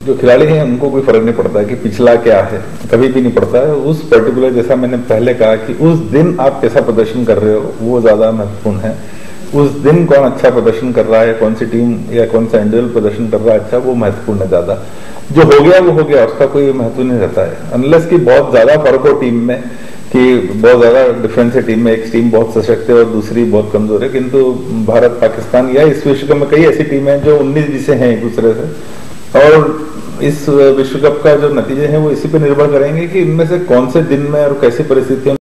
जो खिलाड़ी हैं उनको कोई फर्क नहीं पड़ता है कि पिछला क्या है, कभी भी नहीं पड़ता है। उस पर्टिकुलर, जैसा मैंने पहले कहा कि उस दिन आप कैसा प्रदर्शन कर रहे हो वो ज्यादा महत्वपूर्ण है। उस दिन कौन अच्छा प्रदर्शन कर रहा है, कौन सी टीम या कौन सा इंडिविजुअल प्रदर्शन कर रहा है अच्छा, वो महत्वपूर्ण है ज्यादा। जो हो गया वो हो गया, उसका कोई महत्व नहीं रहता है, अनलेस कि बहुत ज्यादा फर्क हो टीम में, कि बहुत ज्यादा डिफरेंस है टीम में, एक टीम बहुत सशक्त है और दूसरी बहुत कमजोर है। किंतु भारत, पाकिस्तान या इस विश्व कप में कई ऐसी टीमें हैं जो 19-20 हैं एक दूसरे से, और इस विश्व कप का जो नतीजे हैं वो इसी पे निर्भर करेंगे कि इनमें से कौन से दिन में और कैसी परिस्थितियों